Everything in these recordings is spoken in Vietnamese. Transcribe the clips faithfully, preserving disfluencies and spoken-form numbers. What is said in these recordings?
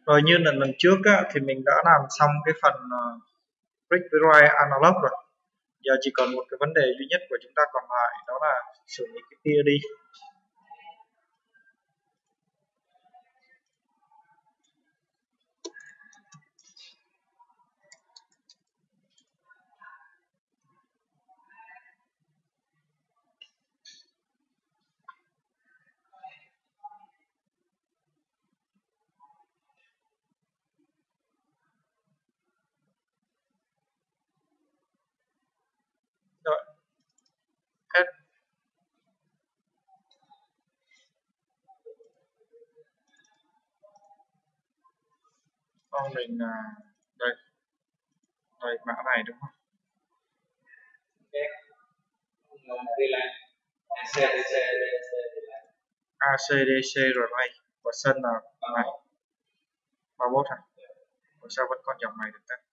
Rồi như lần lần trước á, thì mình đã làm xong cái phần uh, Read với Write Analog rồi. Giờ chỉ còn một cái vấn đề duy nhất của chúng ta còn lại, đó là xử lý cái tia đi. Rồi, hết. Xong mình uh, đây, đây mã này đúng không? a xê đê xê relay và sân là này ba mươi mốt hả? Ủa sao vẫn còn dòng này được ta?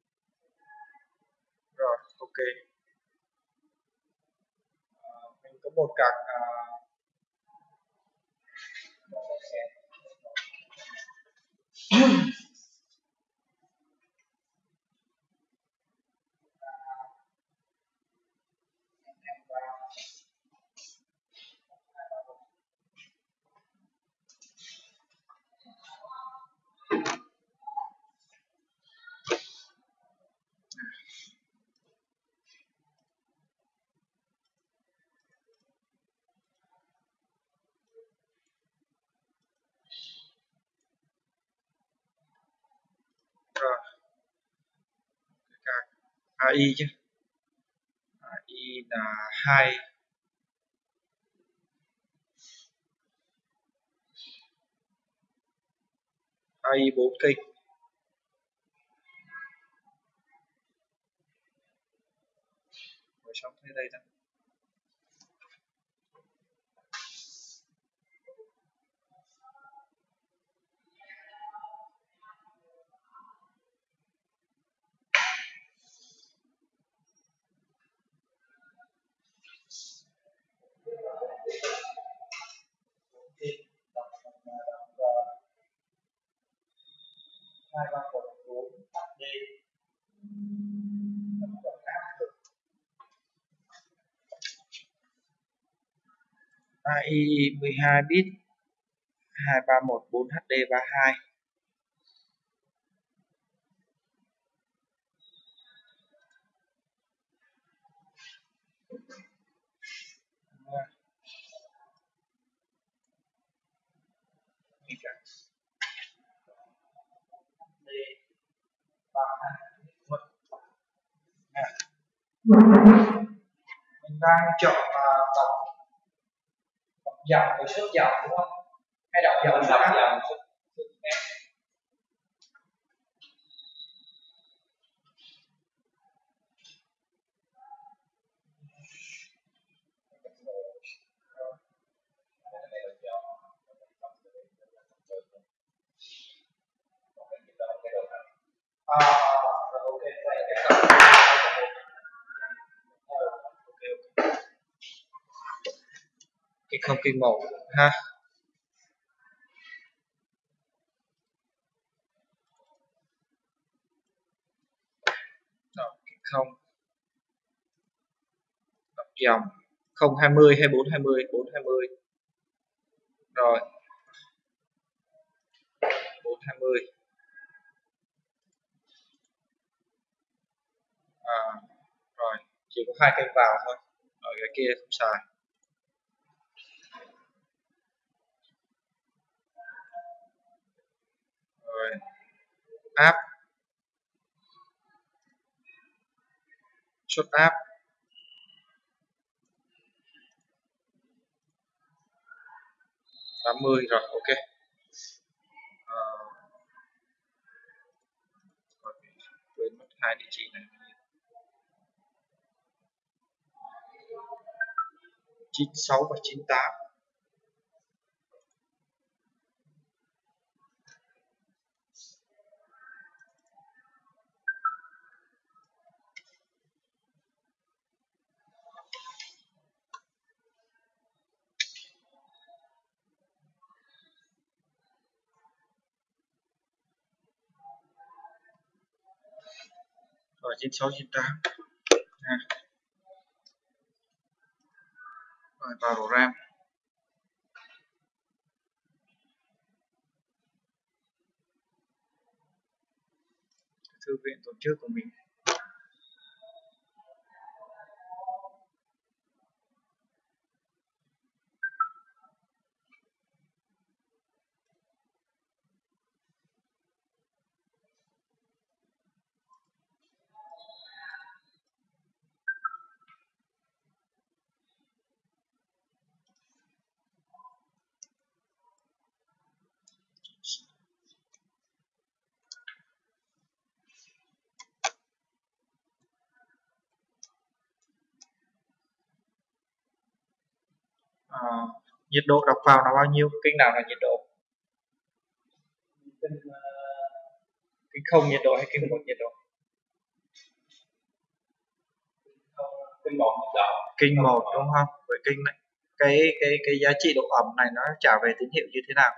Rồi, ok. À, mình có một card uh, rồi card a i chứ. a i là hai a i bốn kênh. Rồi xong thế đây ta. hai ba một bốn hát đê a i mười hai bit hai ba một bốn hát đê ba hai. Mình đang chọn uh, đọc đọc dòng với xuất dòng đúng không? Hay đọc dòng xuất dòng? À, ok, cái không kim màu ha. Rồi, cái không đọc dòng không hai mươi hay bốn hai mươi bốn hai mươi. Rồi bốn hai mươi. À, rồi chỉ có hai kênh vào thôi, ở cái kia không xài. Rồi áp xuất áp tám mươi. Rồi ok. À, quên mất hai địa chỉ này, chín sáu và chín tám. Rồi chín sáu chín tám ha. Rồi vào đồ RAM, thư viện tổ chức của mình. À, nhiệt độ đọc vào là bao nhiêu? Kênh nào là nhiệt độ? Kênh không nhiệt độ hay kênh một nhiệt độ? Kênh một nhiệt độ. Kênh một đúng không? Với kênh này, cái cái cái giá trị độ ẩm này nó trả về tín hiệu như thế nào?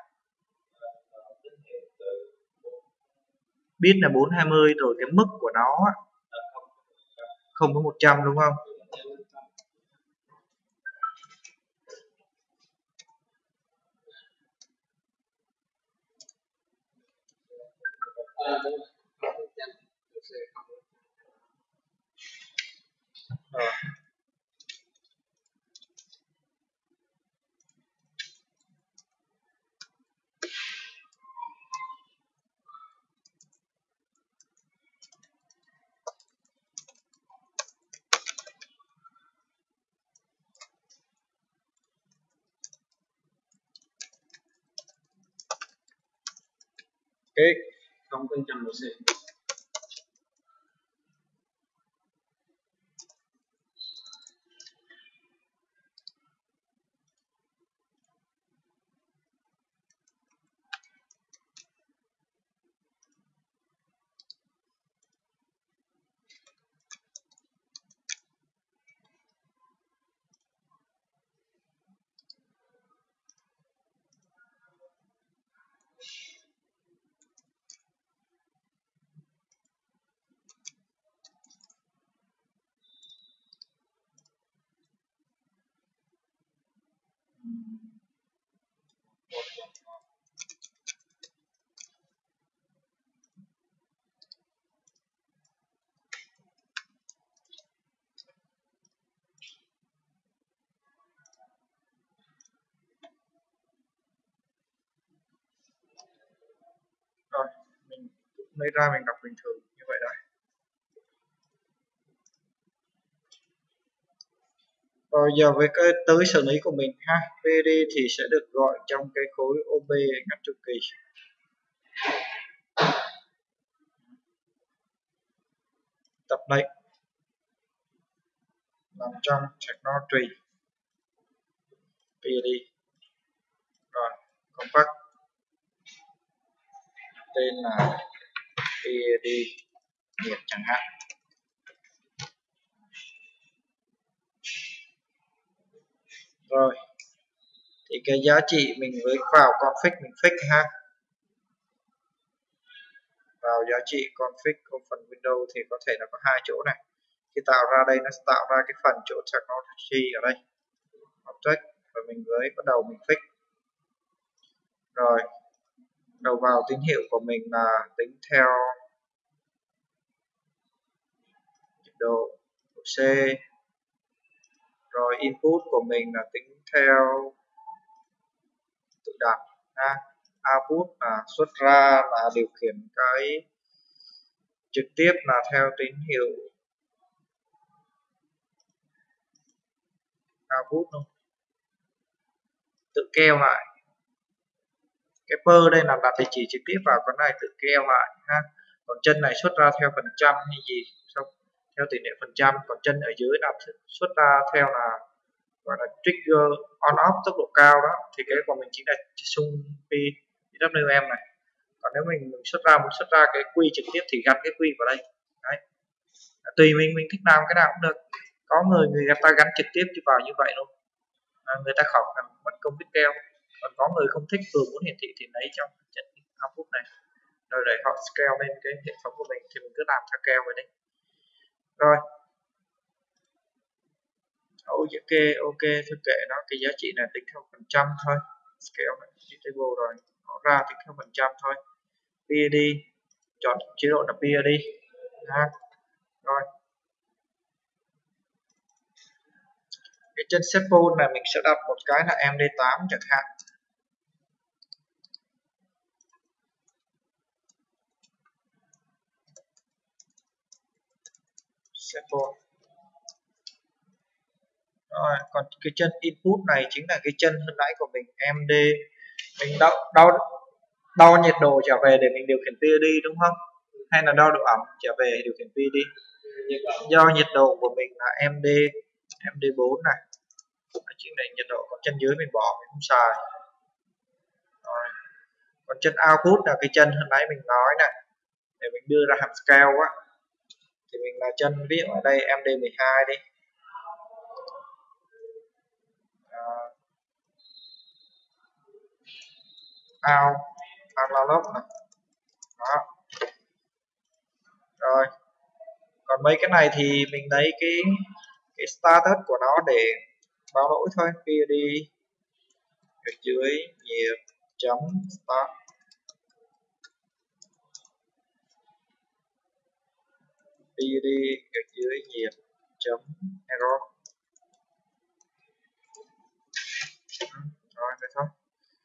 Bit là bốn hai mươi rồi, cái mức của nó không có một trăm đúng không? Rồi. Ok, không kênh trăm độ C. Rồi, mình lấy ra mình đọc bình thường như vậy đây. Rồi giờ với cái tới xử lý của mình ha, pê đê thì sẽ được gọi trong cái khối ô bê ngắt chu kỳ. Tập lệnh nằm trong technology pê đê. Rồi, compact tên là pê đê nhiệt chẳng hạn. Rồi, thì cái giá trị mình với vào config mình fix ha. Vào giá trị config của phần Windows thì có thể là có hai chỗ này. Khi tạo ra đây nó sẽ tạo ra cái phần chỗ technology ở đây, object, rồi mình với bắt đầu mình fix. Rồi, đầu vào tín hiệu của mình là tính theo nhiệt độ, độ C. Rồi input của mình là tính theo tự đặt ha. Output là xuất ra là điều khiển cái trực tiếp là theo tín hiệu output luôn, tự keo lại. Cái per đây là đặt địa chỉ trực tiếp vào, con này tự keo lại ha. Còn chân này xuất ra theo phần trăm hay gì không, theo tỷ lệ phần trăm. Còn chân ở dưới là xuất ra theo là gọi là trigger on off tốc độ cao đó, thì cái của mình chính là xung pê vê kép em này. Còn nếu mình, mình xuất ra muốn xuất ra cái quy trực tiếp thì gắn cái quy vào đây. Đấy, tùy mình mình thích làm cái nào cũng được. Có người người ta gắn trực tiếp vào như vậy luôn, à, người ta khỏi cần mất công biết keo. Còn có người không thích, vừa muốn hiển thị thì lấy trong trận output này rồi để họ scale lên cái hệ thống của mình, thì mình cứ làm theo keo vậy đấy. Rồi ok ok thôi kệ nó, cái giá trị này tính theo phần trăm thôi, scale này table rồi nó ra tính theo phần trăm thôi. pê e đê chọn chế độ là pê e đê ha. Rồi cái chân sample này mình sẽ đặt một cái là em đê tám chẳng hạn. Sample. Rồi còn cái chân input này chính là cái chân hồi nãy của mình, em đê mình đo đo đo nhiệt độ trở về để mình điều khiển pê e đê đúng không, hay là đo độ ẩm trở về điều khiển pê e đê. Do nhiệt độ của mình là em đê em đê bốn này, chính là nhiệt độ, còn chân dưới mình bỏ mình không xài. Rồi. Còn chân output là cái chân hồi nãy mình nói này, để mình đưa ra hàm scale á, thì mình là chân ví dụ ở đây em đê mười hai đi. Out analog này. Đó. Rồi còn mấy cái này thì mình lấy cái cái status của nó để báo lỗi thôi. pê e đê gạch dưới nhiệt chấm start, pê e đê gạch dưới nhiệt chấm error. Rồi vậy thôi.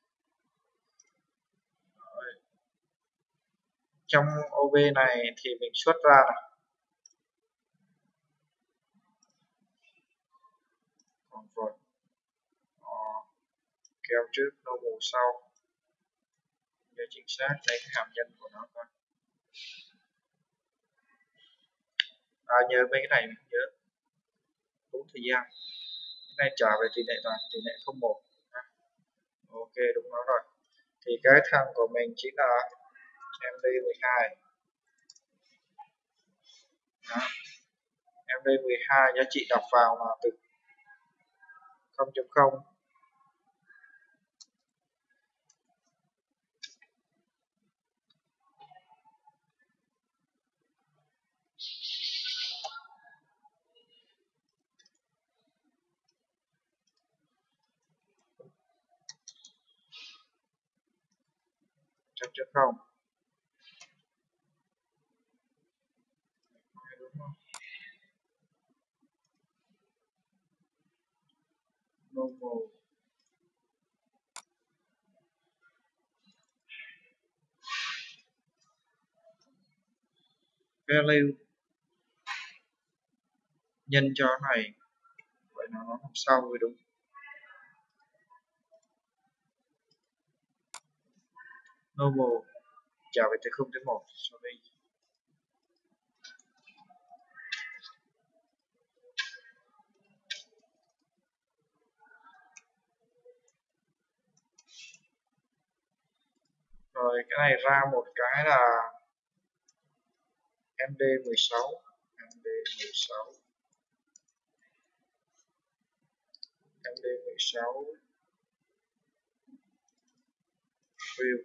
Rồi. Trong ô bê này thì mình xuất ra này, convert uh, kéo trước normal sau để chính xác lấy cái hàm nhân của nó thôi. À, nhớ mấy cái này mình nhớ tốn thời gian. Cái này trả về tỷ lệ toàn tỷ lệ không một. Ok đúng nó rồi. Thì cái thằng của mình chính là em đê mười hai. Đó. em đê mười hai giá trị đọc vào là từ không chấm không chấm chấm không. Normal value nhân cho này, vậy nó nó nằm sau rồi đúng. Normal trả về từ không tới một, sorry. Rồi cái này ra một cái là em đê mười sáu, em đê mười sáu, em đê mười sáu view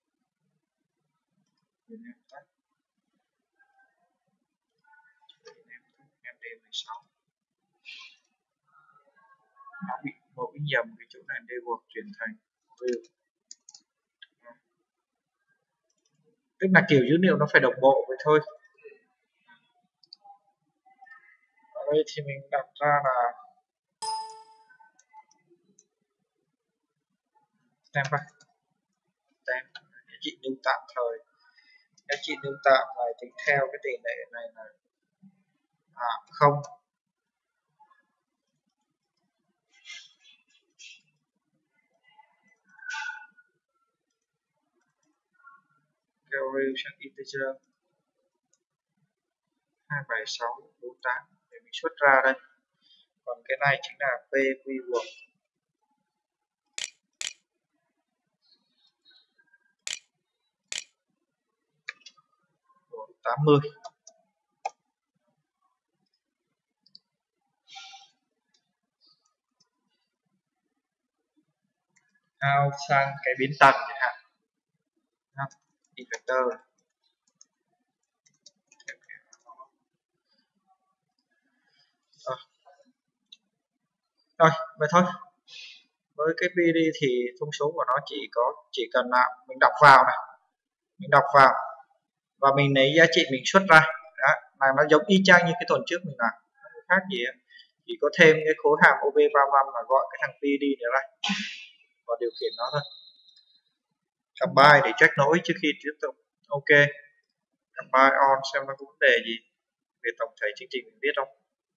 em đê mười sáu nó bị mẫu nhầm cái chỗ này, debug chuyển thành view, tức là kiểu dữ liệu nó phải đồng bộ vậy thôi. Ở đây thì mình đặt ra là tem vào tem giá trị lưu tạm thời, giá trị lưu tạm này tính theo cái tỷ lệ này là à, không. Carry sang integer hai bảy sáu bốn tám để mình xuất ra đây. Còn cái này chính là p keyword của tám mươi. Out sang cái biến tần chẳng hạn, effector À. Rồi vậy thôi, với cái pê đê thì thông số của nó chỉ có chỉ cần là mình đọc vào này, mình đọc vào và mình lấy giá trị mình xuất ra. Đó, là nó giống y chang như cái tuần trước mình làm, không khác gì ấy. Chỉ có thêm cái khối hàm ô bê ba mươi lăm là gọi cái thằng pê đê này ra và điều khiển nó thôi. Combine để check nối trước khi tiếp tục. Ok, combine on xem nó có vấn đề gì về tổng thể chương trình mình biết không.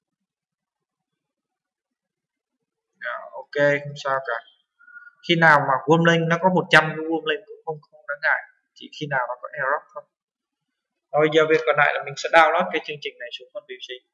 Đó, ok, không sao cả. Khi nào mà warm link nó có một trăm cái warm link cũng không không đáng ngại, chỉ khi nào nó có error thôi. Rồi giờ việc còn lại là mình sẽ download cái chương trình này xuống con pê xê.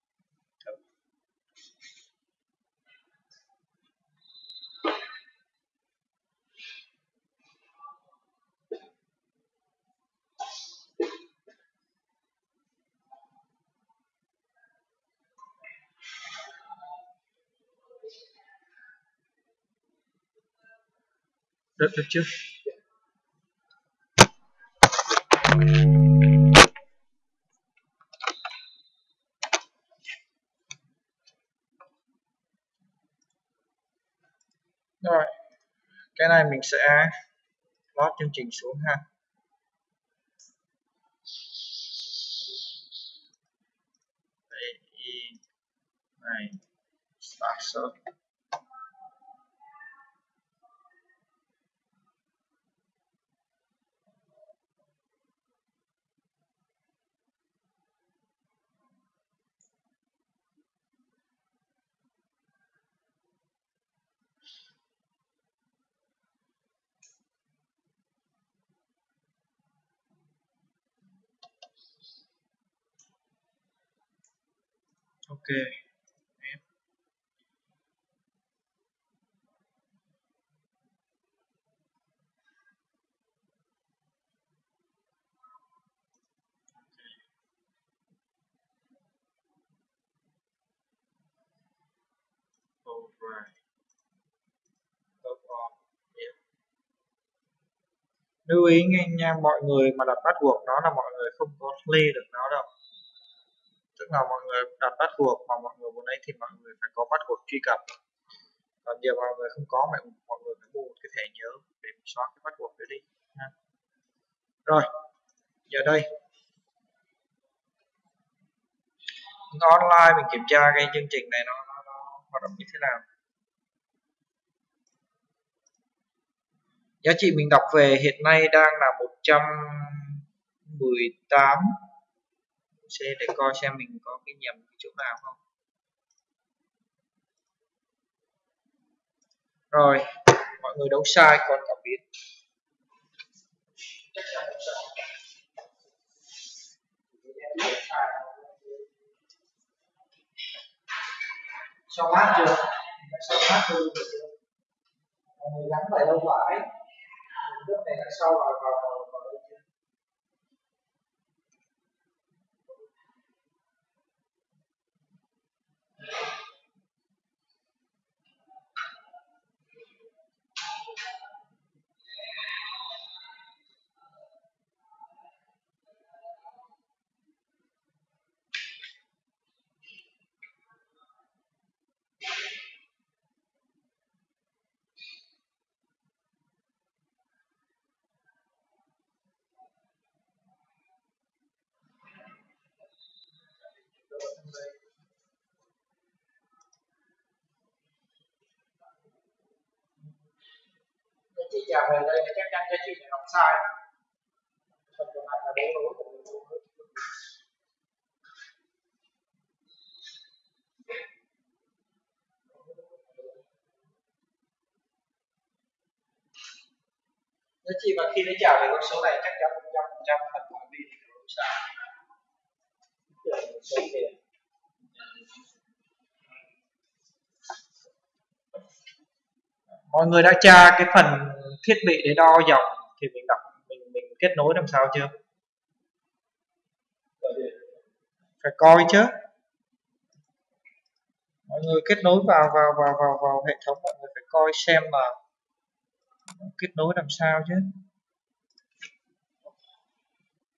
Được được chưa? Rồi, cái này mình sẽ load chương trình xuống ha. Đây, này, start search. Ok. Alright. Lưu ý nha, mọi người mà đặt password nó là mọi người không có play được nó đâu. Tức là mọi người đặt password mà mọi người muốn lấy thì mọi người phải có password truy cập. Còn giờ mọi người không có, mọi, mọi người phải mua một cái thẻ nhớ để xóa cái password đó đi. Rồi, giờ đây online mình kiểm tra cái chương trình này nó, nó, nó hoạt động như thế nào. Giá trị mình đọc về hiện nay đang là một trăm mười tám C để coi xem mình có cái nhầm cái chỗ nào không. Rồi, mọi người đấu sai còn cảm biến. Chắc chắn đấu sai. Xong hát chưa? Xong hát chưa? Mọi người gắn phải đâu phải. Lúc này là sau vào vào vào vào đây chưa? Cái chị trả về đây thì chắc chắn cái chị này đọc sai. Phần còn lại là đấu nối của mình. Giá trị mà khi nó trả về con số này chắc chắn một trăm phần trăm phần mọi vì thì đấu sai. Số tiền. Mọi người đã tra cái phần thiết bị để đo dòng thì mình đọc mình mình kết nối làm sao chưa? Phải coi chứ. Mọi người kết nối vào vào vào vào vào hệ thống, mọi người phải coi xem là kết nối làm sao chứ.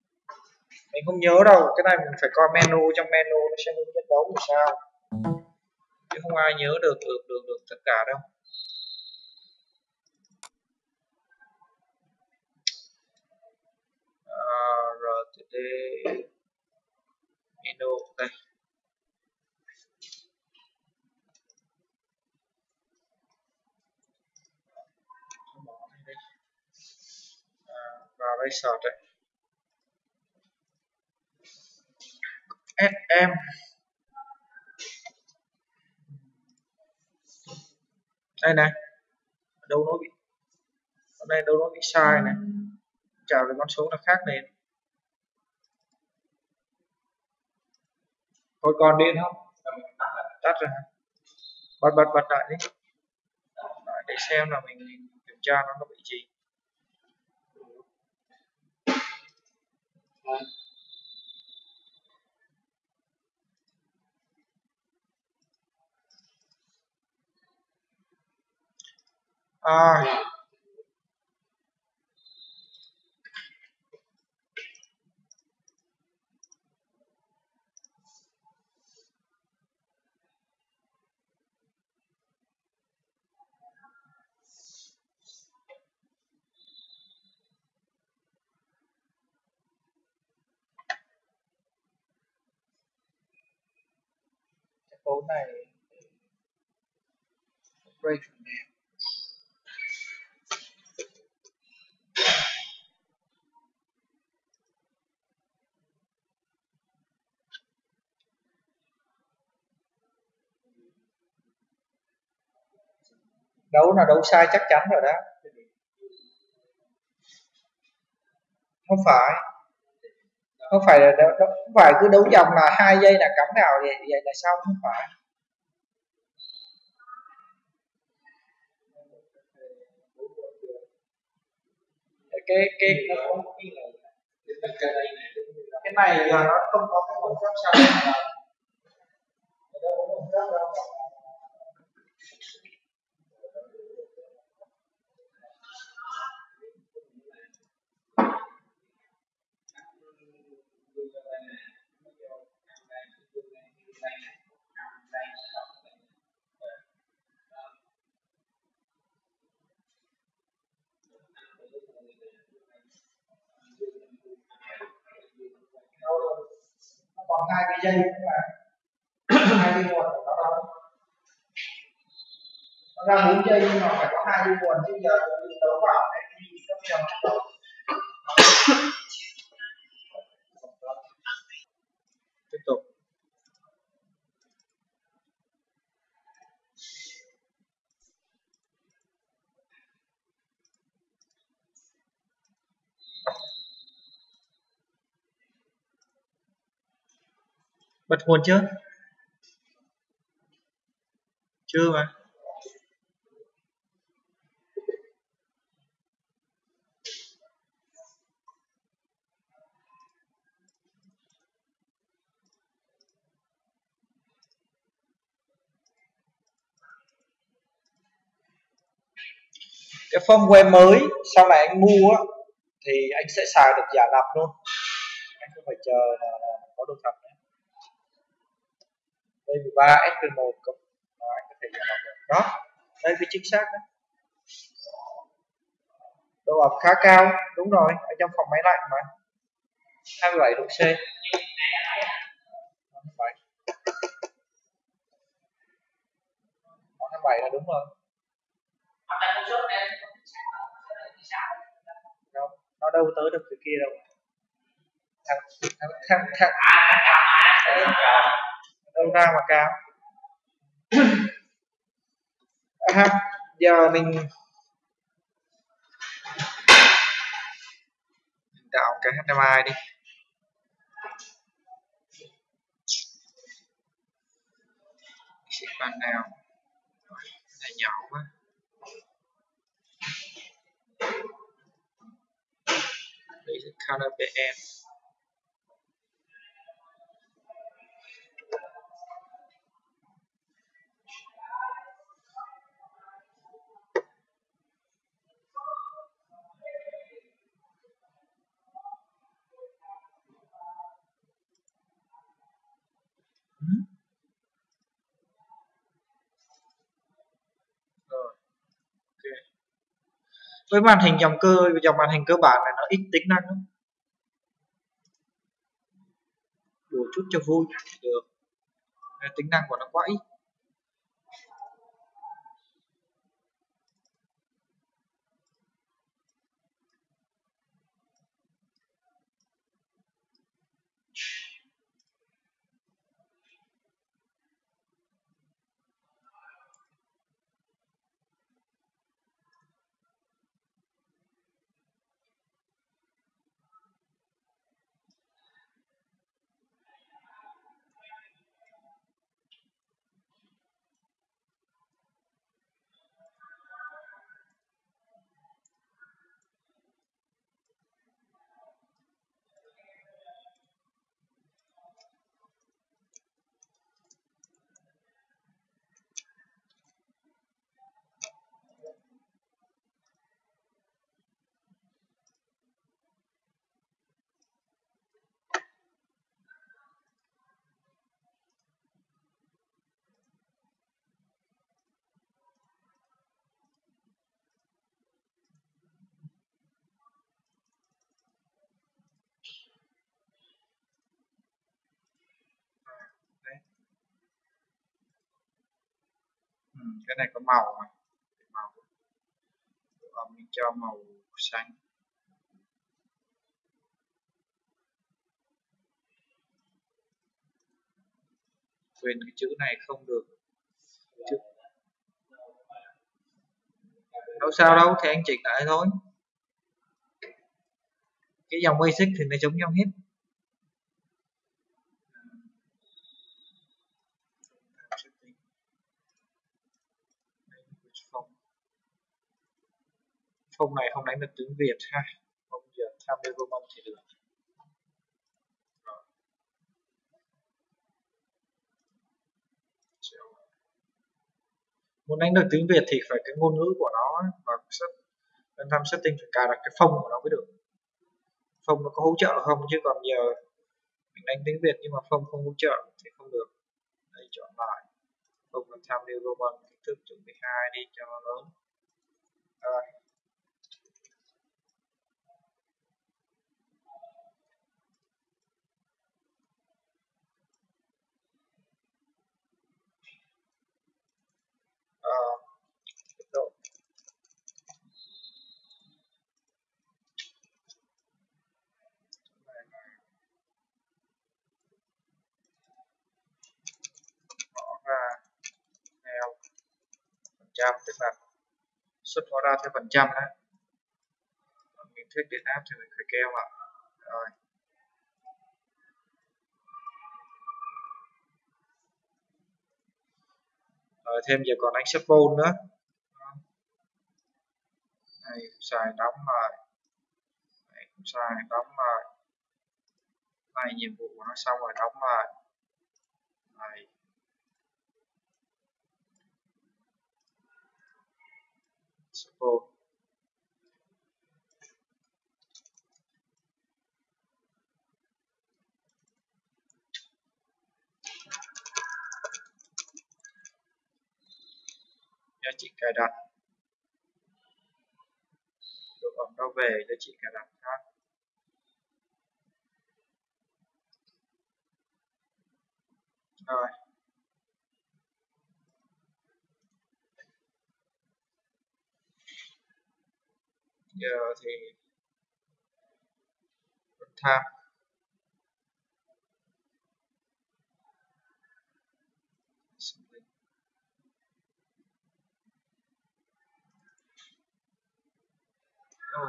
Mình không nhớ đâu, cái này mình phải coi menu, trong menu nó sẽ hướng dẫn đấu làm sao. không ai nhớ được được được được tất cả đâu. uh, rờ tê tê menu đây. À, vào đây search đây. ét em đây này, đâu nó bị ở đây, đâu nó bị sai này, chào cái con số là khác lên. Thôi còn điện không? Tắt rồi. Bật bật bật lại đi. Lại để xem là mình kiểm tra nó có bị gì. À, cái phố này break đấu là đấu sai chắc chắn rồi đó. Không phải, không phải là đấu, không phải cứ đấu dòng là hai giây là cắm vào vậy, vậy là xong, không phải. cái cái cái này giờ nó không có cái nguồn gốc sao nào. Nó còn hai cái dây nữa mà hai cái nguồn của nó đâu, nó ra bốn dây nhưng mà phải có hai dây nguồn chứ giờ mình đấu vào cái gì cấp cho nó. Tiếp tục. Bật nguồn chưa? Chưa mà. Cái firmware mới sau này anh mua á thì anh sẽ xài được giả lập luôn, anh không phải chờ là, là có đồ thật nữa. Đây mười ba S P một cộng anh có thể giả lập được đó. Đây cái chính xác đấy, độ ẩm khá cao, đúng rồi, ở trong phòng máy lạnh mà, hai mươi bảy độ C. hai mươi bảy là đúng rồi. Đâu, nó đâu tới được cái kia đâu. Thằng thằng thằng thằng đâu ra mà cao. À, giờ mình tạo cái hát em i đi. Sẽ bàn nào này nhỏ quá. Đây là color pê em. với màn hình dòng cơ dòng màn hình cơ bản này nó ít tính năng lắm, đùa chút cho vui được, tính năng của nó quá ít. Đấy. Ừ, cái này có màu này, màu và mình cho màu xanh. Quên cái chữ này không được, chữ đâu sao đâu thì anh chỉnh lại thôi, cái dòng basic thì nó giống nhau hết. Phông này không đánh được tiếng Việt ha, không giờ tham gia vô mong thì được. Muốn đánh được tiếng Việt thì phải cái ngôn ngữ của nó và set, bên tham setting phải cài đặt cái phông của nó mới được. Phông nó có hỗ trợ không, chứ còn giờ mình đánh tiếng Việt nhưng mà phông không hỗ trợ thì không được. Đây chọn lại phông là tham New Roman, kích thước chữ mười hai đi cho nó lớn. Rồi. À, độ. Bỏ ra theo phần trăm, tức là xuất nó ra theo phần trăm đấy. Mình thích điện áp thì mình phải keo lại. Rồi. Rồi thêm giờ còn đánh support nữa. Này xài đóng lại, này xài đóng lại, này nhiệm vụ của nó xong rồi đóng lại, này support. Giá trị cài đặt, độ ẩm đâu về giá trị cài đặt ha. Rồi. Giờ thì tham oh.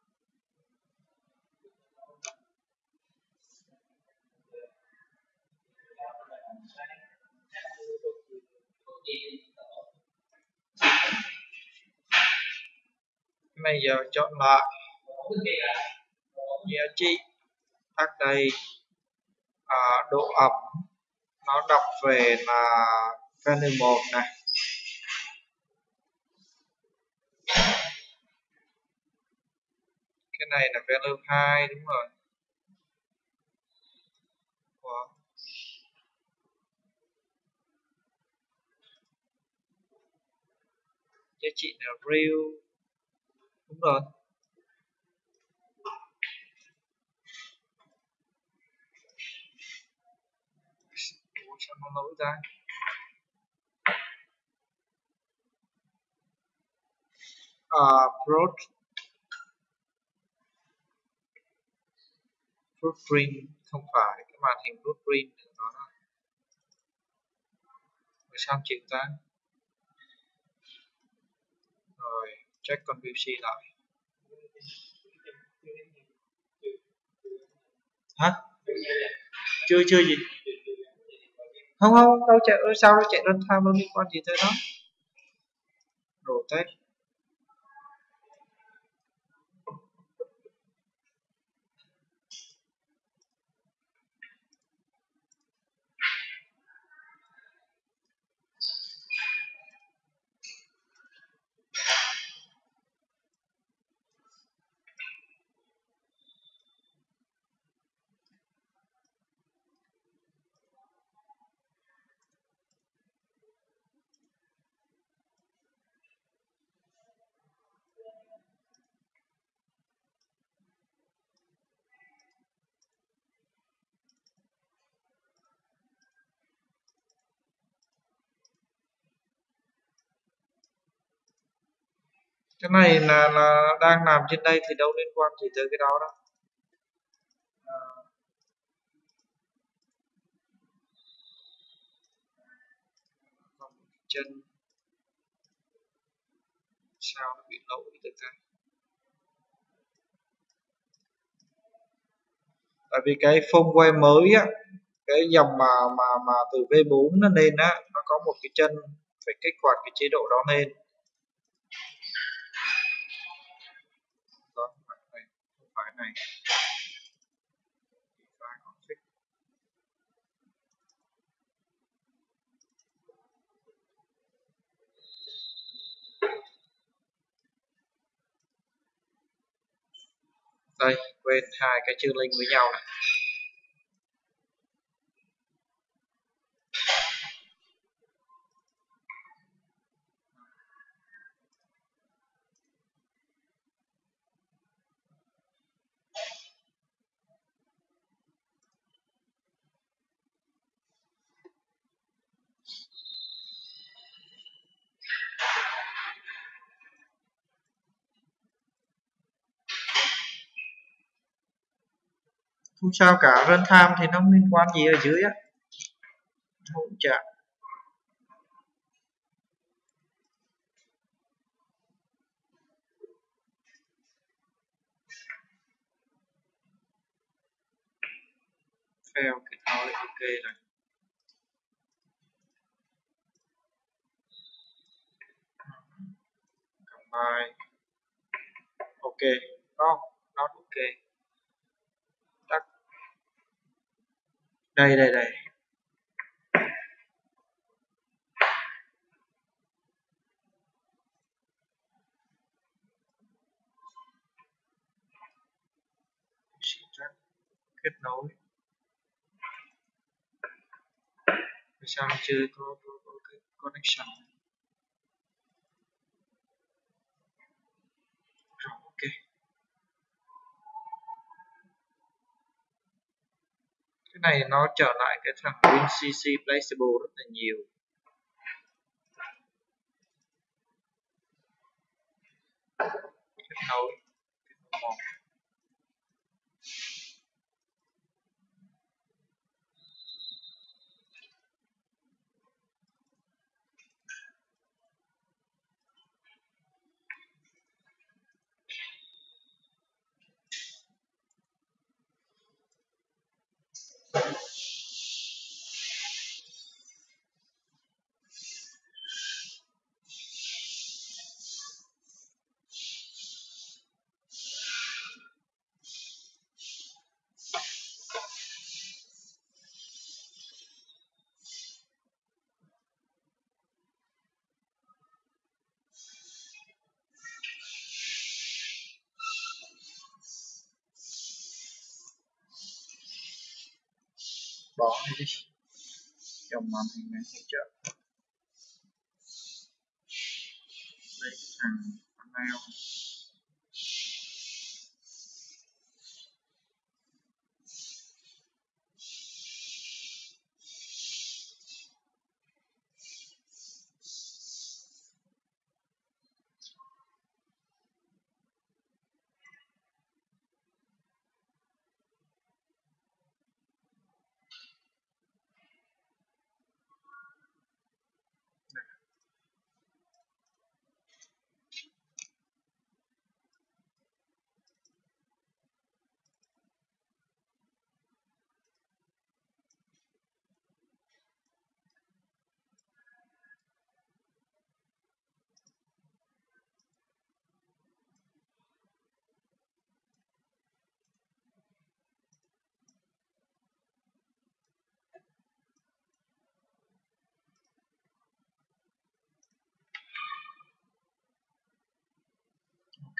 Bây giờ chọn lại giá trị tắt đây, à, độ ẩm nó đọc về là value một này, cái này là value hai đúng rồi. Wow. Giá trị là real Đúng rồi. Ủa, sao nó lỗi ra? À, broad footprint không phải cái màn hình footprint của nó đâu. Rồi sao chịu ta? Rồi check con pê xê lại. Hả? Chưa chưa gì? Không không, đâu chạy sao nó chạy runtime đâu liên quan gì tới nó. Đồ test. Cái này là, là đang làm trên đây thì đâu liên quan gì tới cái đó đâu. À, chân sao nó bị lỗi được ta? Tại vì cái phông quay mới á, cái dòng mà mà mà từ V bốn nó lên á, nó có một cái chân phải kích hoạt cái chế độ đó lên. Đó, không phải này, không phải này. Đây, quên hai cái chương link với nhau này. Không sao cả, runtime thì nó không liên quan gì ở dưới á. Hỗ trợ. Fail kết nối, ok rồi. Combine. Ok, không, not ok. Tắt. Đây đây đây. Kết nối. Vì sao chưa có, có, có cái connection? Rồi, ok. Cái này nó trở lại cái thằng WinCC Flexible rất là nhiều. Kết nối. Kết nối một. Bỏ đi đi. Dòng màn hình này hỗ trợ. Đây thằng panel.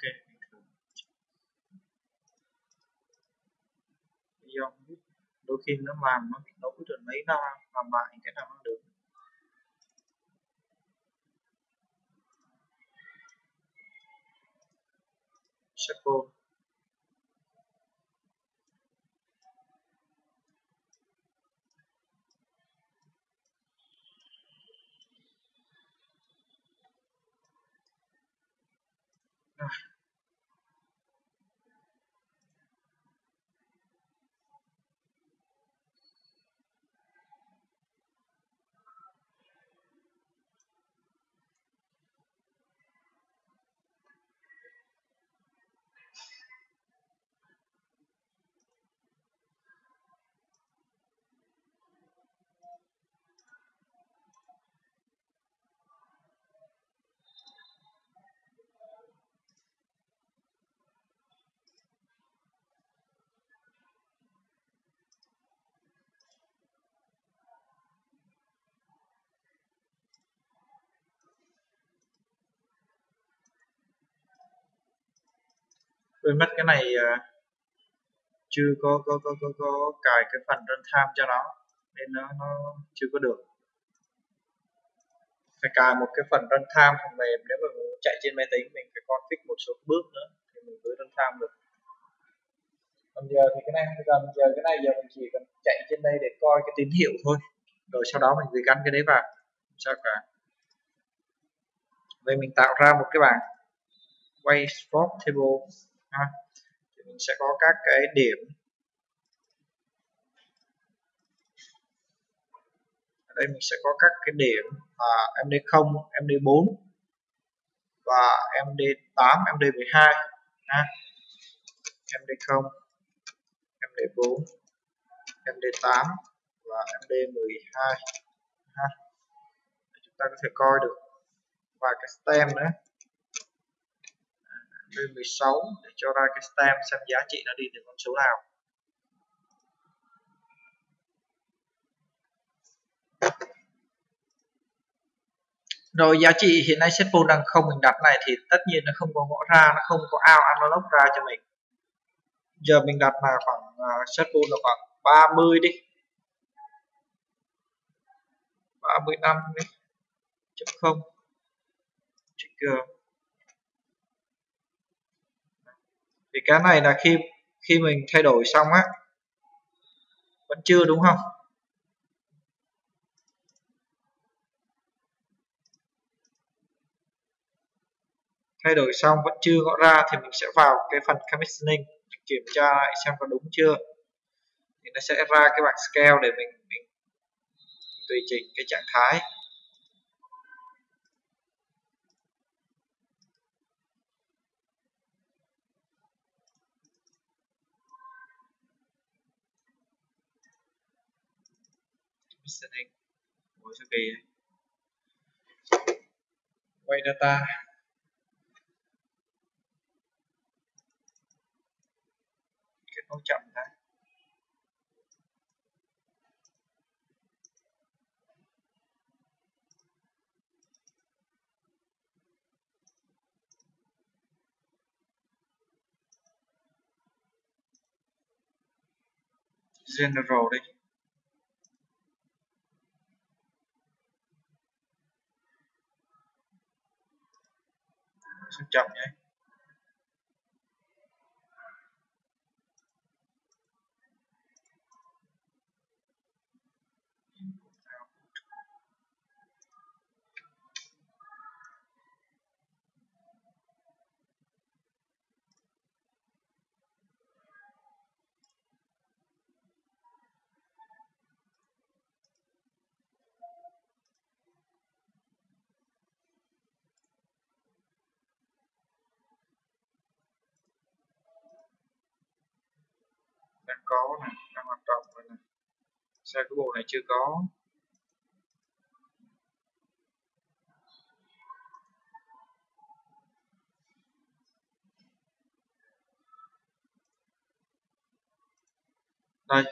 ok do đôi khi nó làm nó bị lỗi rồi mấy năm làm lại cái nào nó được. Circle quên mất cái này uh, chưa có có có có, có cài cái phần runtime cho nó nên nó nó chưa có được. Phải cài một cái phần runtime phần mềm nếu mà muốn chạy trên máy tính mình phải config một số bước nữa thì mình mới runtime được. Còn giờ thì cái này không cần, giờ cái này giờ mình chỉ cần chạy trên đây để coi cái tín hiệu thôi, rồi sau đó mình mới gắn cái đấy vào sao cả. Vậy mình tạo ra một cái bảng wasteful table ha. Thì mình sẽ có các cái điểm ở đây, mình sẽ có các cái điểm à, em đê không, em đê bốn và em đê tám, em đê mười hai ha. em đê không, em đê bốn, em đê tám và em đê mười hai ha. Chúng ta có thể coi được và cái stem nữa em đê mười sáu để cho ra cái stem xem giá trị nó đi từ con số nào. Rồi giá trị hiện nay set pool đang không mình đặt này thì tất nhiên nó không có gõ ra, nó không có out analog ra cho mình. Giờ mình đặt là khoảng uh, set pool là khoảng ba mươi đi, ba mươi lăm đi, chấm không trigger. Thì cái này là khi khi mình thay đổi xong á vẫn chưa đúng không? Thay đổi xong vẫn chưa gõ ra thì mình sẽ vào cái phần commissioning kiểm tra lại xem có đúng chưa, thì nó sẽ ra cái bảng scale để mình, mình tùy chỉnh cái trạng thái. Commissioning của chu kỳ quay data kết nối chậm ra. General đi, chậm nhé. Đang có này, đang hoạt động rồi này. Sao cái bộ này chưa có? Đây,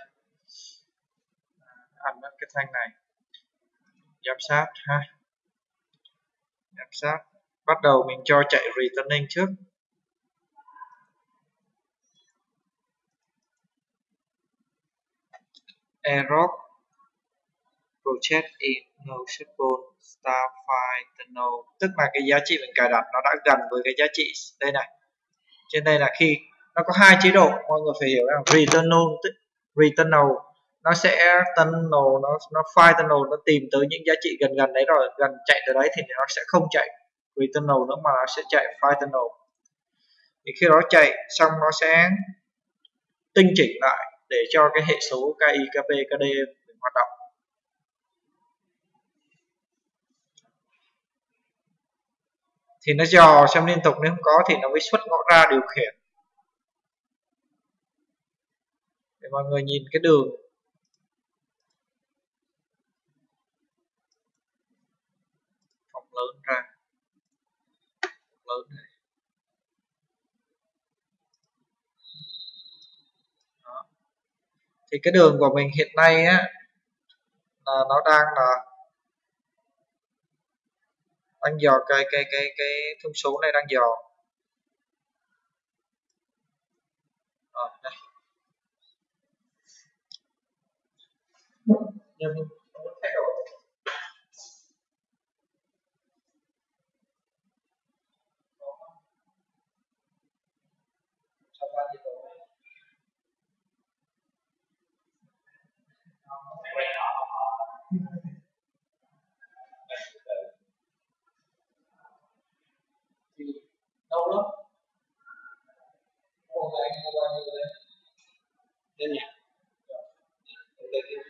ăn mất cái thanh này, giám sát ha, giám sát. Bắt đầu mình cho chạy returning trước. error project in no shipable start file tunnel, tức là cái giá trị mình cài đặt nó đã gần với cái giá trị đây này. Trên đây là khi nó có hai chế độ, mọi người phải hiểu rằng returnal tức returnal nó sẽ tunnel nó nó file tunnel nó tìm tới những giá trị gần gần đấy rồi, gần chạy tới đấy thì nó sẽ không chạy returnal nữa mà nó sẽ chạy file tunnel. Thì khi đó chạy xong nó sẽ tinh chỉnh lại để cho cái hệ số ca i, ca pê, ca đê mình hoạt động. Thì nó dò xem liên tục, nếu không có thì nó mới xuất ngõ ra điều khiển. Để mọi người nhìn cái đường phóng lớn ra, lớn này. Đó. Thì cái đường của mình hiện nay á là nó đang là đang dò cái cái cái cái thông số này đang dò. Rồi, đây. Nhưng mình không muốn thay đổi. Cho ba nhiệt độ. Thì đâu lắm. Một ngày anh mua bao nhiêu đây? Đây nhỉ? Đây kia.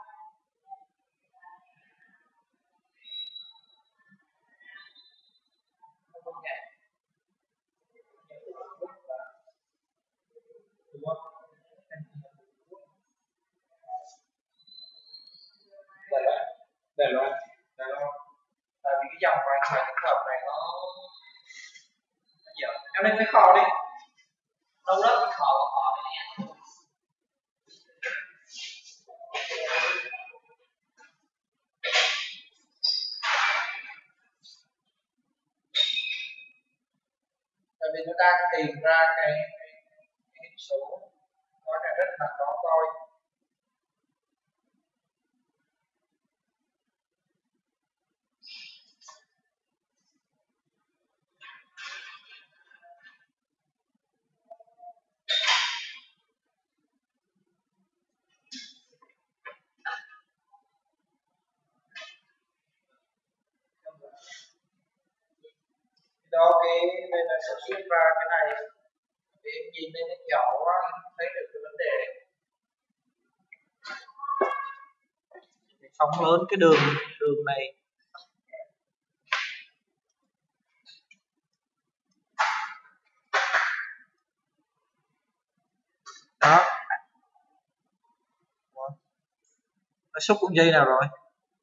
Đúng không? Để lại, để lại, để lại. Tại vì cái dòng của anh này cái hợp này nó nó nhiều. Em lên cái kho đi. Đâu đó cái kho kho này nha. Tại vì nó đang tìm ra cái cái hệ số nó là rất là khó coi. Do cái đây là sẽ xuất ra cái này thì em nhìn lên nó nhỏ quá thấy được cái vấn đề. Phóng lớn cái đường đường này. Đó. Nó xúc cuộn dây nào rồi?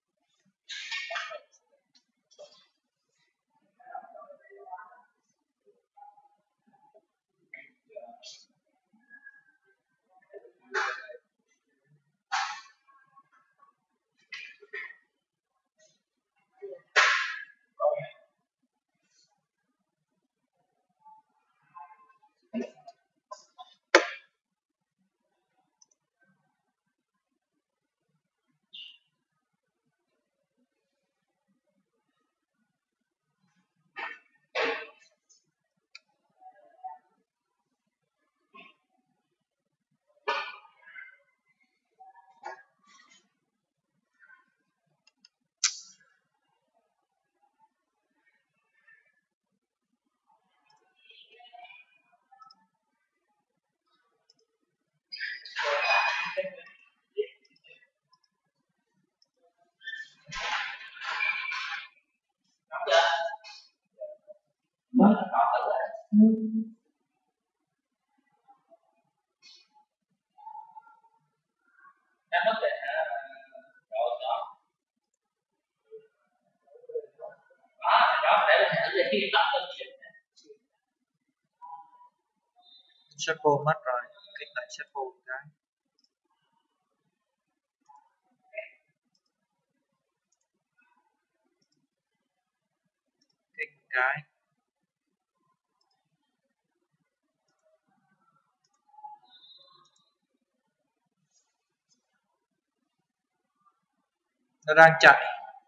Em mất rồi hả? Rồi đó. Đó, đó để mình hãy đi tập tâm Shuffle mất rồi, kích lại Shuffle một cái. Kích một cái. nó đang chạy.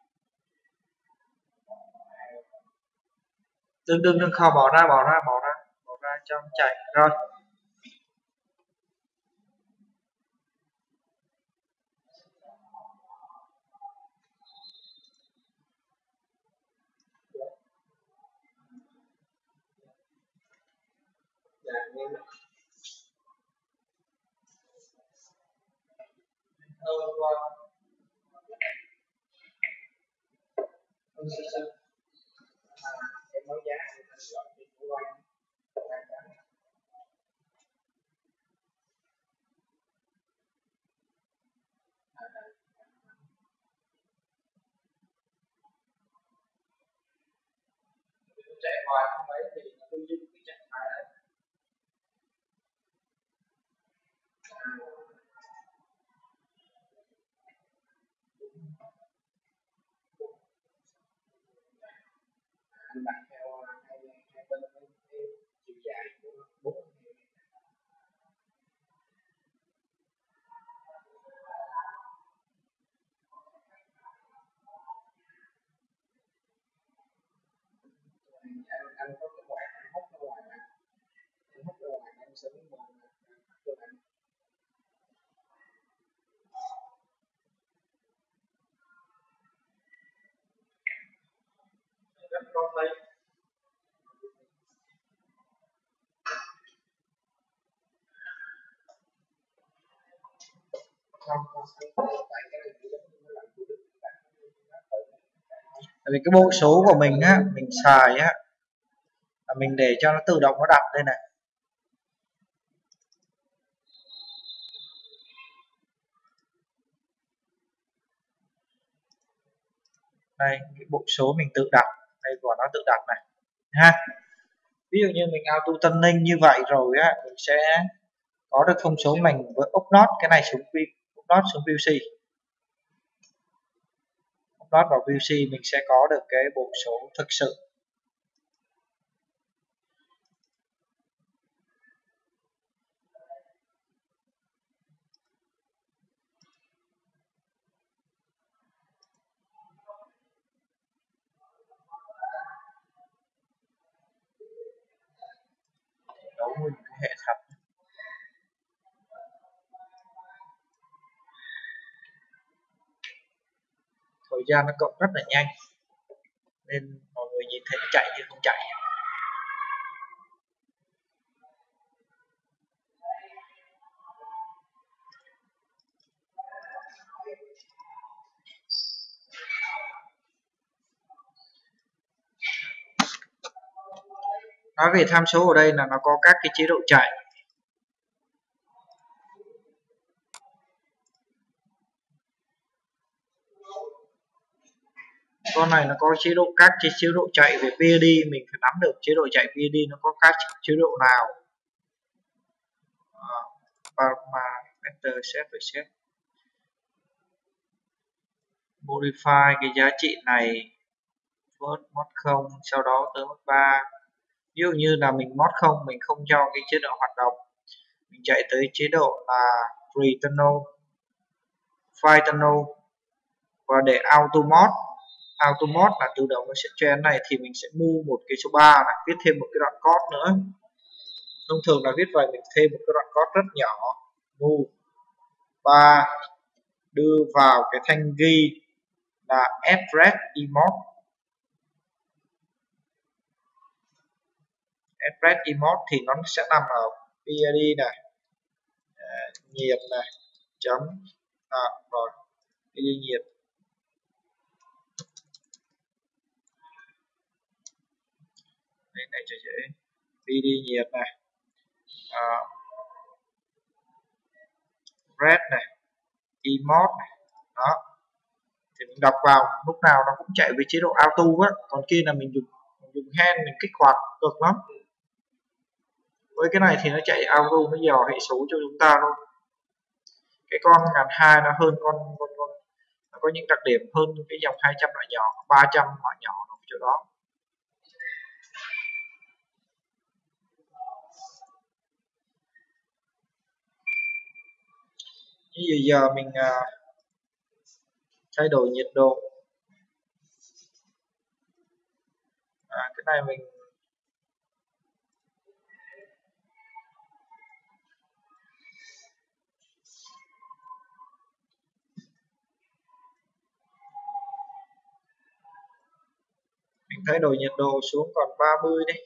đừng đừng đừng kho bỏ ra bỏ ra bỏ ra bỏ ra cho nó chạy rồi. Chạy hoài không phải thì tôi dùng cái trạng thái này. Bạn theo hai hai bên cái chiều dài của bốn anh anh có cái quạt anh hút ra ngoài mà anh hút ra ngoài anh sẽ muốn mượn cho anh rất con tay tại vì cái bộ số của mình á, mình xài á là mình để cho nó tự động nó đặt đây này. Đây cái bộ số mình tự đặt, đây của nó tự đặt này ha. Ví dụ như mình auto tân ninh như vậy rồi á, mình sẽ có được thông số mình với ốc nót cái này xuống ốc nót xuống vê xê, ốc nót vào vê xê mình sẽ có được cái bộ số thực sự. Đấu nguyên cái hệ thống. Thời gian nó cộng rất là nhanh nên mọi người nhìn thấy nó chạy như không chạy. Nói về tham số ở đây là nó có các cái chế độ chạy. Con này nó có chế độ các chế độ chạy về pê i đê, mình phải nắm được chế độ chạy pê i đê nó có các chế độ nào và mà enter set phải set modify cái giá trị này first mod không, sau đó tới mod ba. Ví dụ như là mình mod không, mình không cho cái chế độ hoạt động, mình chạy tới chế độ là free tunnel, file tunnel và để auto mod. Auto mod là tự động nó sẽ cho này thì mình sẽ mua một cái số ba này, viết thêm một cái đoạn code nữa. Thông thường là viết vậy, mình thêm một cái đoạn code rất nhỏ, move ba đưa vào cái thanh ghi là address emod. Address emod thì nó sẽ nằm ở pê i đê này, à, nhiệt này chấm à, rồi pê i đê nhiệt đây này cho dễ, pê i đê nhiệt này, à, red này, emod này, đó thì mình đọc vào lúc nào nó cũng chạy với chế độ auto á, còn kia là mình dùng mình dùng hand mình kích hoạt cực lắm. Với cái này thì nó chạy auto, nó dò hệ số cho chúng ta luôn. Cái con ngàn hai nó hơn con con con nó có những đặc điểm hơn cái dòng hai trăm loại nhỏ, ba trăm loại nhỏ ở chỗ đó. Như giờ mình uh, thay đổi nhiệt độ. À, cái này mình mình thay đổi nhiệt độ xuống còn ba mươi đi.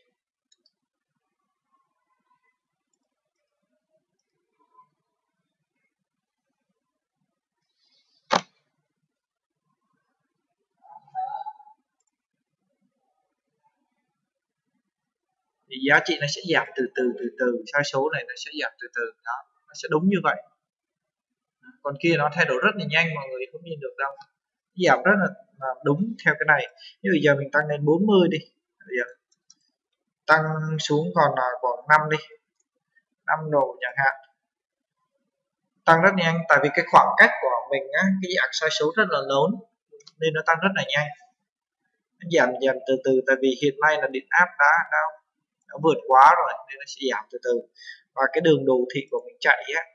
Thì giá trị nó sẽ giảm từ từ từ từ, sai số này nó sẽ giảm từ từ, đó nó sẽ đúng như vậy. Còn kia nó thay đổi rất là nhanh, mọi người không nhìn được đâu, giảm rất là, là đúng theo cái này. Như bây giờ mình tăng lên bốn mươi đi, bây giờ tăng xuống còn là khoảng năm đi, năm độ chẳng hạn, tăng rất nhanh, tại vì cái khoảng cách của mình á, cái dạng sai số rất là lớn nên nó tăng rất là nhanh, nó giảm giảm từ từ, tại vì hiện nay là điện áp đã đã, đã vượt quá rồi nên nó sẽ giảm từ từ. Và cái đường đồ thị của mình chạy á,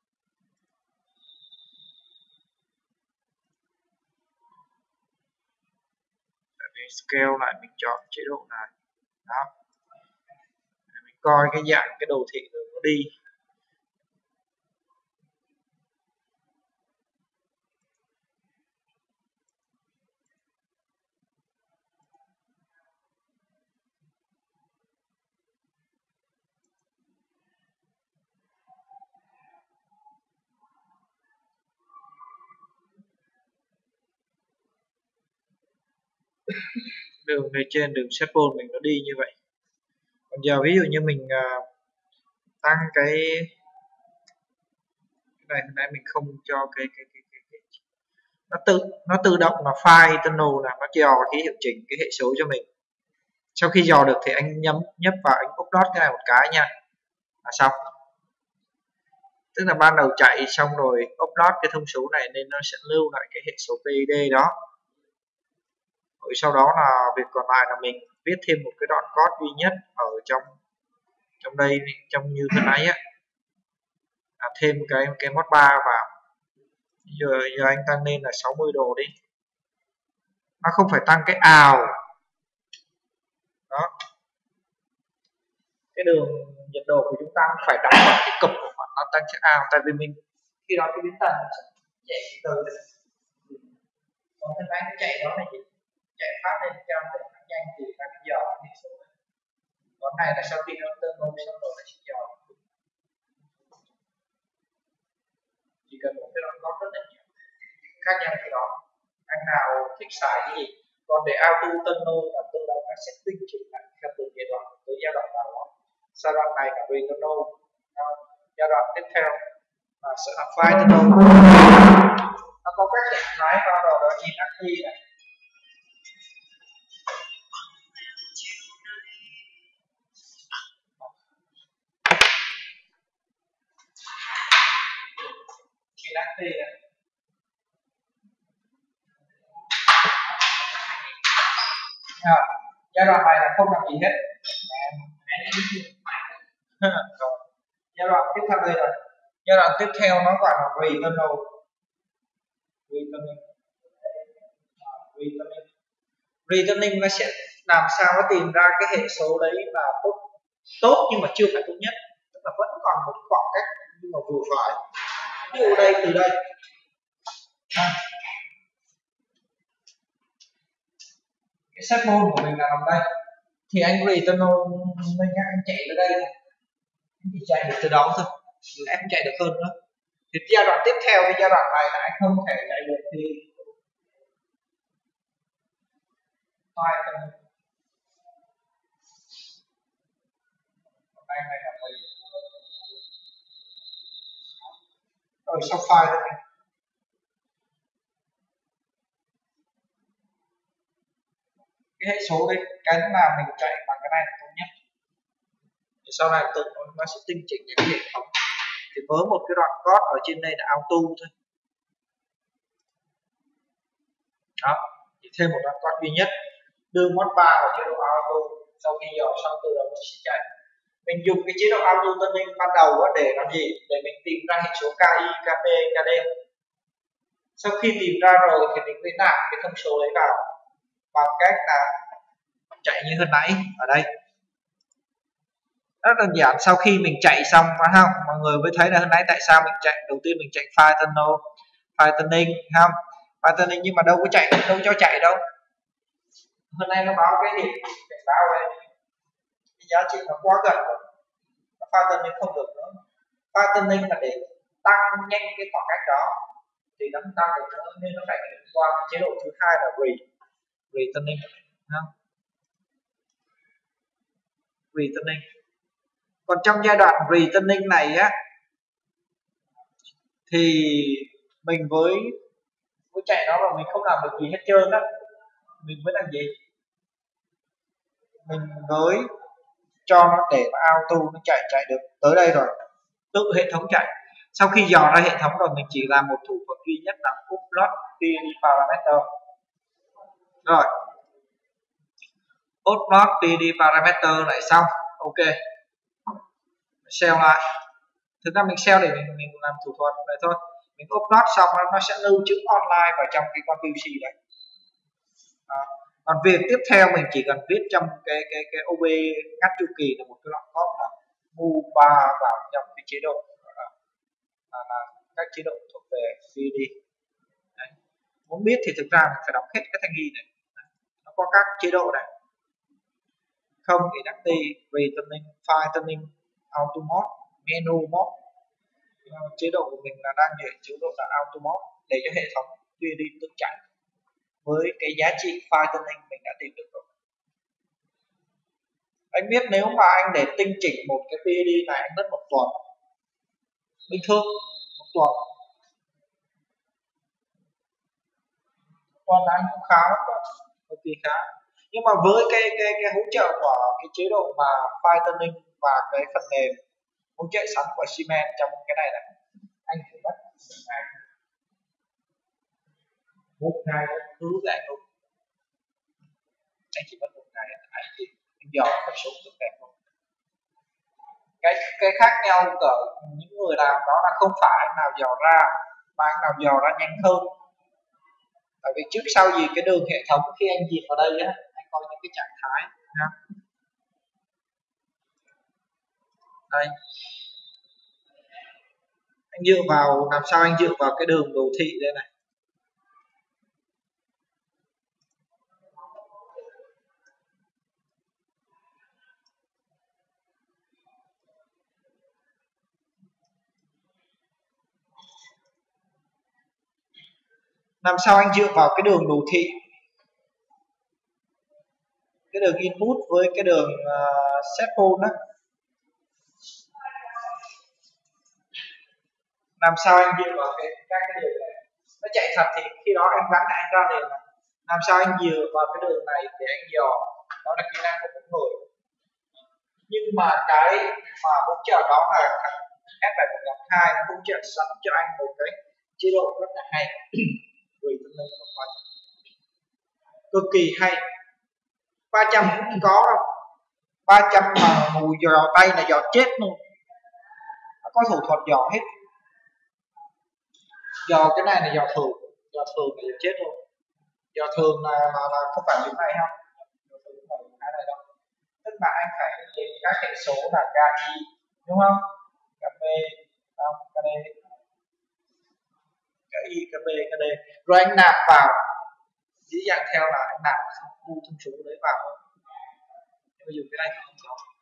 scale lại, mình chọn chế độ này, đó mình coi cái dạng cái đồ thị nó đi. Đường này trên đường set point mình nó đi như vậy. Còn giờ ví dụ như mình uh, tăng cái cái này hôm nay mình không cho cái cái cái, cái, cái. nó tự nó tự động là file internal là nó dò cái hiệu chỉnh cái hệ số cho mình. Sau khi dò được thì anh nhấn nhấp vào, anh upload cái này một cái nha là xong. Tức là ban đầu chạy xong rồi upload cái thông số này nên nó sẽ lưu lại cái hệ số pê i đê đó. Rồi sau đó là việc còn lại là mình viết thêm một cái đoạn code duy nhất ở trong trong đây, trong như thế này á, à, thêm cái cái mod ba vào. Giờ giờ anh tăng lên là sáu mươi độ đi, nó không phải tăng cái ào đó, cái đường nhiệt độ của chúng ta phải đóng vào cái cực của nó, nó tăng cái ào, tại vì mình khi đó cái biến tần chạy từ còn cái máy nó chạy đó là gì, chạy phát lên trong để nó nhanh thì ta cái dò cái số. Còn này là sau khi nó tương đối xong rồi nó chỉ dò, chỉ cần một cái đoạn code rất là nhiều khác nhau cái đó, anh nào thích xài cái gì. Còn để auto tân nô là tự động nó sẽ tinh chỉnh lại theo từng giai đoạn, từ giai đoạn nào đó. Giai đoạn này là return nô, giai đoạn tiếp theo là sẽ là file tân nô. Nó có các trạng thái bao đầu là inactive này, inactive này. À, giai đoạn này là không làm gì hết. Giai đoạn tiếp theo đây rồi, giai đoạn tiếp theo nó gọi là return. Returning. Returning. Returning nó sẽ làm sao nó tìm ra cái hệ số đấy là tốt tốt nhưng mà chưa phải tốt nhất, tức là vẫn còn một khoảng cách nhưng mà vừa phải. Ví dụ đây, từ đây à, cái set mode của mình là nằm đây thì anh return mình anh chạy từ đây anh chỉ chạy được từ đó thôi, em không chạy được hơn nữa. Thì giai đoạn tiếp theo, cái giai đoạn này là anh không thể chạy được thì file cần đây này là gì rồi sau file đây này. Cái hệ số đây, cái nào mình chạy bằng cái này là tốt nhất, thì sau này tự nó sẽ tinh chỉnh cái hệ thống. Thì với một cái đoạn code ở trên đây là auto thôi đó, chỉ thêm một đoạn code duy nhất, đưa mod ba vào chế độ auto, sau khi dò xong tự động nó sẽ chạy. Mình dùng cái chế độ auto turning ban đầu để làm gì, để mình tìm ra hệ số ca i, ca pê, ca đê. Sau khi tìm ra rồi thì mình mới nạp cái thông số đấy vào bằng cách là chạy như hồi nãy ở đây. Rất đơn giản. Sau khi mình chạy xong phải không, mọi người mới thấy là hôm nay tại sao mình chạy đầu tiên mình chạy file tunnel file turning không file turning, nhưng mà đâu có chạy đâu cho chạy đâu. Hôm nay nó báo cái điểm cảnh báo đây, cái giá trị nó quá gần rồi, file turning không được nữa. File turning là để tăng nhanh cái khoảng cách đó thì nó tăng được nữa, nên nó phải qua cái chế độ thứ hai là re re turning không re turning. Còn trong giai đoạn returning này á thì mình với với chạy nó mà mình không làm được gì hết trơn á, mình mới làm gì, mình với cho nó để mà auto nó chạy chạy được tới đây rồi, tự hệ thống chạy. Sau khi dò ra hệ thống rồi mình chỉ làm một thủ thuật duy nhất là upload pê i đê parameter. Rồi upload pê i đê parameter lại xong, ok, save lại. Thực ra mình save để mình, mình làm thủ thuật này thôi. Mình upload xong nó sẽ lưu trữ online vào trong cái con pê xê này. Đó. Còn việc tiếp theo mình chỉ cần viết trong cái cái cái ô bê ngắt chu kỳ là một cái loại code là move bar vào trong cái chế độ là, là, là các chế độ thuộc về pê i đê. Đấy. Muốn biết thì thực ra mình phải đọc hết cái thanh ghi này. Nó có các chế độ này, không inactive, returning, file turning, auto mode, menu mode. Chế độ của mình là đang để chế độ là auto mode để cho hệ thống pê i đê tự chạy với cái giá trị file turning mình đã tìm được rồi. Anh biết nếu mà anh để tinh chỉnh một cái pê i đê này anh mất một tuần bình thường, một tuần một tuần anh cũng khá lắm rồi, cực kỳ khá. Nhưng mà với cái cái cái hỗ trợ của cái chế độ mà file turning và cái phần mềm hỗ trợ sẵn của Siemens trong cái này này, anh chỉ mất một ngày, một ngày cứ lại không, anh chỉ mất một ngày anh chỉ anh dò một số rất đẹp luôn. Cái cái khác nhau ở những người làm đó là không phải anh nào dò ra mà anh nào dò ra nhanh hơn. Tại vì trước sau gì cái đường hệ thống khi anh dịp vào đây á, anh coi những cái trạng thái ha. Đây, anh dựa vào làm sao anh dựa vào cái đường đồ thị đây này. Làm sao anh dựa vào cái đường đồ thị, cái đường input với cái đường uh, set point đó. Làm sao anh dựa vào cái các cái đường này nó chạy thật thì khi đó anh gắn anh ra liền. Làm sao anh dựa vào cái đường này để anh dò, đó là kỹ năng của mỗi người. Nhưng mà cái mà hỗ trợ đó là ép bảy một hai nó hỗ trợ sẵn cho anh một cái chế độ rất là hay cực kỳ hay. Ba trăm cũng không có đâu, ba trăm mà mùi dò tay là dò chết luôn, nó có thủ thuật dò hết. Dò cái này là dò thường, dò thường là dò chết luôn. Dò thường là, là, là không phải như này không, dò thường không phải như cái này đâu. Tức là anh phải tìm các hệ số là ca i đúng không, ca pê không, ca đê, ca i, ca pê, ca đê, rồi anh nạp vào dĩ dạng theo là anh nạp khu thông số đấy vào. Nếu dùng cái này không có,